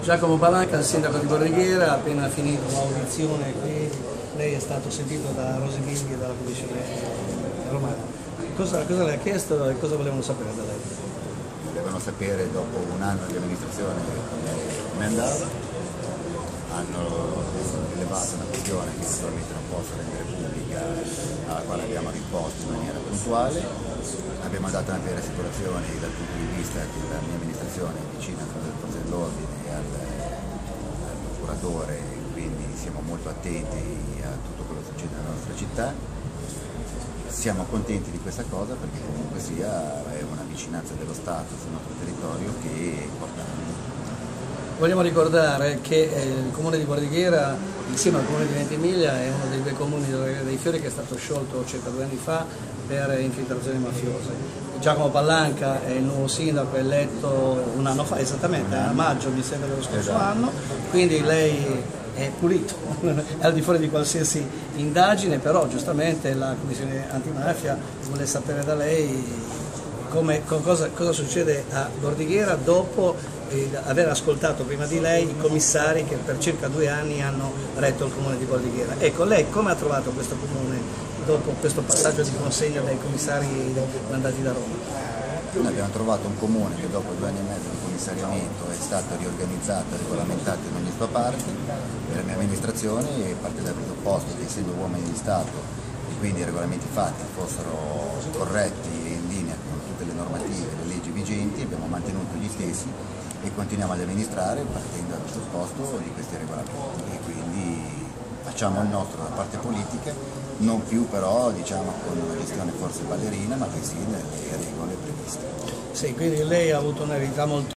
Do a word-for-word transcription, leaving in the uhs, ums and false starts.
Giacomo Palanca, il sindaco di Bordighera, ha appena finito l'audizione qui, lei è stato sentito da Rosi Binghi e dalla Commissione romana. Cosa, cosa le ha chiesto e cosa volevano sapere da lei? Volevano sapere dopo un anno di amministrazione come andava, hanno rilevato una questione che naturalmente non posso rendere pubblica, alla quale abbiamo risposto in maniera puntuale. Abbiamo dato anche rassicurazioni dal punto di vista che la mia amministrazione è vicina alle forze dell'ordine e al, al procuratore, quindi siamo molto attenti a tutto quello che succede nella nostra città. Siamo contenti di questa cosa perché comunque sia è una vicinanza dello Stato sul nostro territorio che è importante. Vogliamo ricordare che il comune di Bordighera, insieme al comune di Ventimiglia, è uno dei due comuni dei Fiori che è stato sciolto circa due anni fa per infiltrazioni mafiose. Giacomo Palanca è il nuovo sindaco eletto un anno fa, esattamente, a maggio mi sembra dello scorso esatto. anno, quindi lei è pulito, è al di fuori di qualsiasi indagine, però giustamente la Commissione Antimafia vuole sapere da lei come, cosa, cosa succede a Bordighera dopo eh, aver ascoltato prima di lei i commissari che per circa due anni hanno retto il comune di Bordighera. Ecco, lei come ha trovato questo comune dopo questo passaggio di consegna dai commissari mandati da Roma? Noi abbiamo trovato un comune che dopo due anni e mezzo di commissariamento è stato riorganizzato e regolamentato in ogni sua parte. Per la mia amministrazione parte dal presupposto che essendo uomini di Stato e quindi i regolamenti fatti fossero corretti e in linea con tutte le normative e le leggi vigenti, abbiamo mantenuto gli stessi e continuiamo ad amministrare partendo dal presupposto di questi regolamenti e quindi facciamo il nostro da parte politica, non più però diciamo con una gestione forse ballerina, ma che sì nelle regole previste. Sì, quindi lei ha avuto un'eredità molto